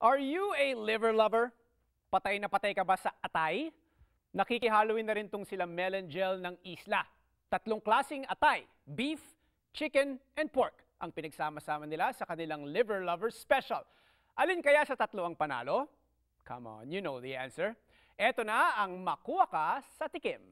Are you a liver lover? Patay na patay ka ba sa atay? Nakikihaluin na rin tong sila melangel ng isla. Tatlong klasing atay, beef, chicken, and pork ang pinagsama-sama nila sa kanilang liver lover special. Alin kaya sa tatlo ang panalo? Come on, you know the answer. Eto na ang makuha ka sa tikim.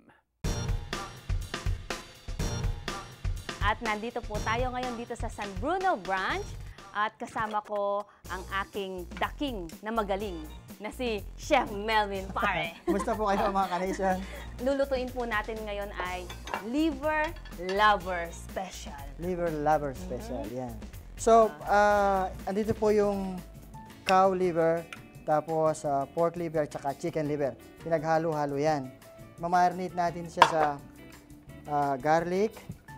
At nandito po tayo ngayon dito sa San Bruno Branch at kasama ko ang aking daking na magaling na si Chef Melvin Pare. Kumusta po kayo mga ka-nation? Lulutuin po natin ngayon ay Liver Lover Special. Liver Lover Special, yan. So, andito po yung cow liver, tapos pork liver, at saka chicken liver. Pinaghalo-halo yan. Mamarinate natin siya sa garlic,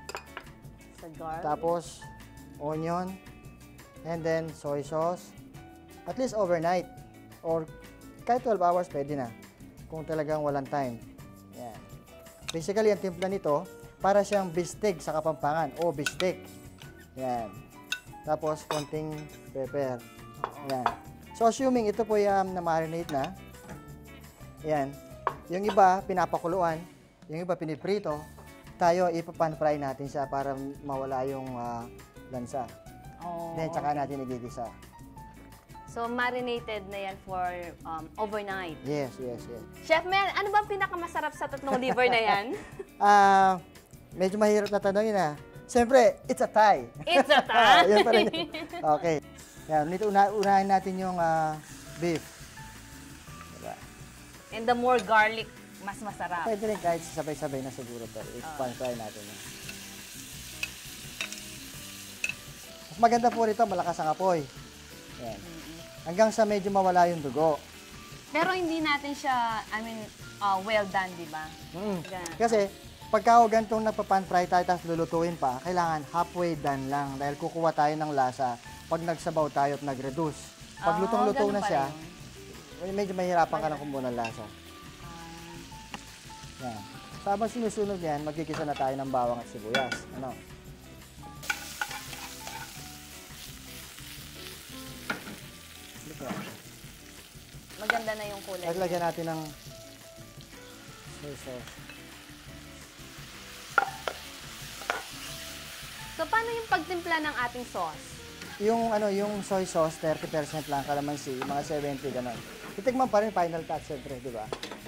tapos onion, and then soy sauce. At least overnight. Or kahit 12 hours pwede na. Kung talagang walang time. Yan. Basically, ang timpla nito, para siyang bistig sa Kapampangan. O bistig. Yan. Tapos, konting pepper. Yan. So, assuming ito po yung na-marinate na. Yan. Yung iba, pinapakuluan. Yung iba, piniprito. Tayo, ipapan-fry natin siya para mawala yung lansa. Oh, then, tsaka natin igigisa. So, marinated na yan for overnight. Yes, yes, yes. Chef Mel, ano bang pinakamasarap sa tatlong liver na yan? Medyo mahirap na tanongin na. Siyempre, it's a tie. It's a tie? Yan pa rin. Okay. Yan, unahin natin yung beef. Diba? And the more garlic, mas masarap. Pwede rin kahit sabay-sabay na siguro to. Ipan-fry natin yan. Mas maganda po rito, malakas ang apoy. Yan. Hanggang sa medyo mawala yung dugo. Pero hindi natin siya, well done, di ba? Kasi, pagka gantong nagpapan-fry tayo tapos lulutuin pa, kailangan halfway done lang dahil kukuha tayo ng lasa pag nagsabaw tayo at nag-reduce. Pag lutong-luto na siya, medyo mahirapan ka ng kumuha ng lasa. Yan. So, habang sinusunod yan, magkikisa na tayo ng bawang at sibuyas. Ano? Maganda na yung kulay. Naglagyan natin ng soy sauce. So, paano yung pagtimpla ng ating sauce? Yung soy sauce, 30% lang, kalamansi, mga 70, gano'n. Titigman pa rin, final touch, siyempre, di ba?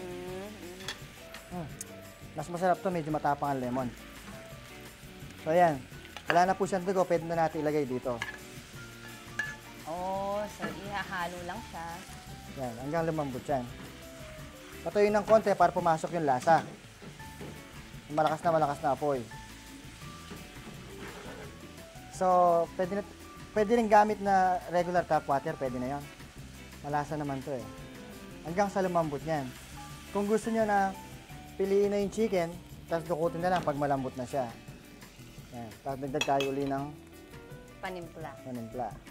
Mas masarap to, medyo matapang ang lemon. So, ayan. Wala na po siyang dugo, pwede na natin ilagay dito. Oh, so ihahalo lang siya. Yan, hanggang lumambot yan. Patuloy ng konti para pumasok yung lasa. Malakas na apoy. So, pwede rin gamit na regular tap water, pwede na yon. Malasa naman to eh. Hanggang sa lumambot yan. Kung gusto nyo na piliin na yung chicken, tapos dukutin na lang pag malambot na siya. Yan. Tapos dagdag tayo uli ng panimpla.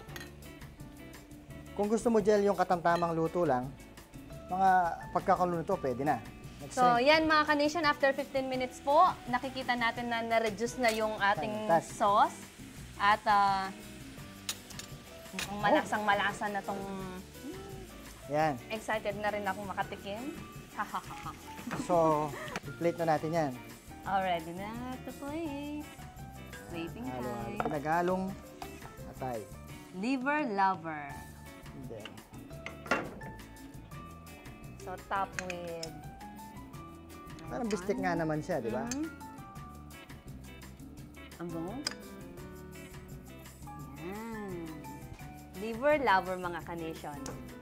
Kung gusto mo gel yung katamtamang luto lang, mga pagkakaluto nito, pwede na. So, yan mga ka-nation, after 15 minutes po, nakikita natin na na-reduce na yung ating sauce. At malasang-malasa na tong... Yan. Excited na rin akong makatikim. So, i-plate na natin yan. Already na to plate. Plating time. Pinaghalong atay. Liver lover. And then, so, top with... parang bistik nga naman siya, di ba? Ang bango? Yan. Liver lover, mga ka-nation.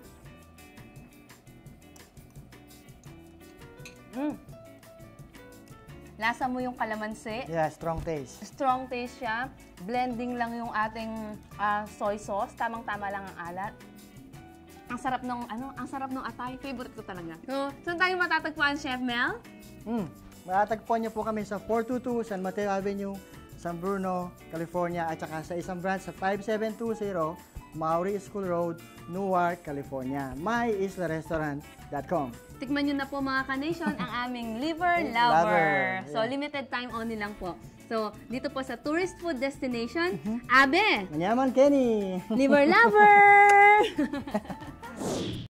Lasa mo yung kalamansi. Yeah, strong taste. Strong taste siya. Blending lang yung ating soy sauce. Tamang-tama lang ang alat. Ang sarap ng atay. Favorite ko talaga. So, saan tayo matatagpuan, Chef Mel? Matatagpuan niyo po kami sa 422 San Mateo Avenue, San Bruno, California, at saka sa isang branch sa 5720 Maury School Road, Newark, California. myislarestaurant.com. Tikman nyo na po mga ka-nation ang aming Liver Lover. So, limited time only lang po. So, dito po sa tourist food destination, Abe! Manyaman Kenny! Liver Lover! Yay!